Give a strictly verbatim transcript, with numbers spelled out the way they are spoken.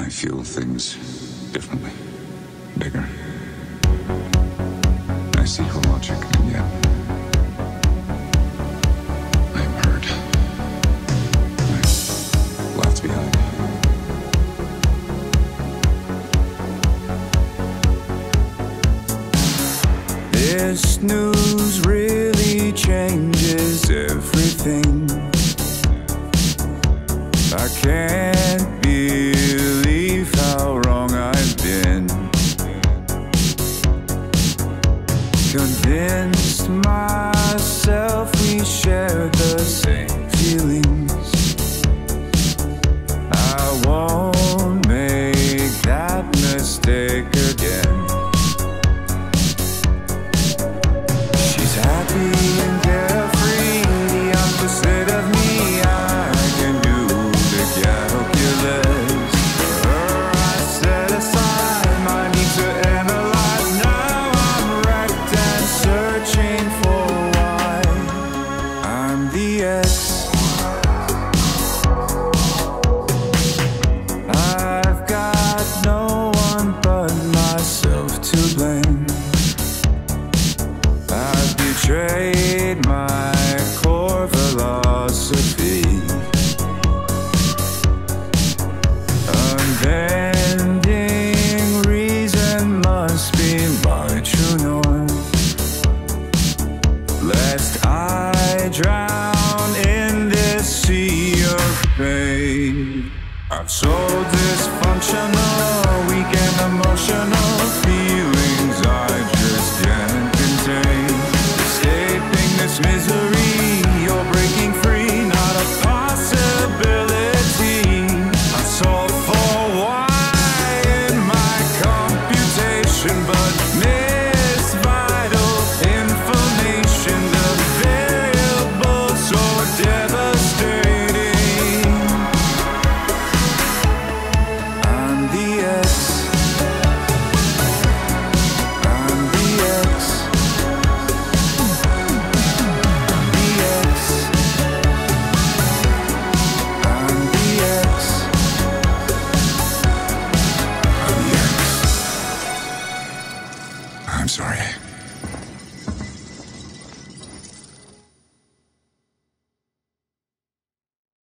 I feel things differently, bigger. I see her logic, and yet I am hurt. I'm left behind. This news really changes everything. I can't believe how wrong I've been. Convinced myself we share the same feelings. I won't make that mistake again. She's happy and carefree, the opposite of me. I can do the calculus. For her I set aside my need to analyze. Now I'm wrecked and searching for why. I'm the X. I've got no one but myself to blame. I've betrayed my core philosophy. Unbending reason must be my true north, lest I drown in this sea of pain. I've sold dysfunctional, weak and emotional feelings I just can't contain. Escaping this misery, you're breaking free, not a possibility. I've solved for why in my computation, but miss vital information. The variables so devastating. I'm the X. I'm the X. I'm the X. I'm the X. I'm the X. I'm sorry.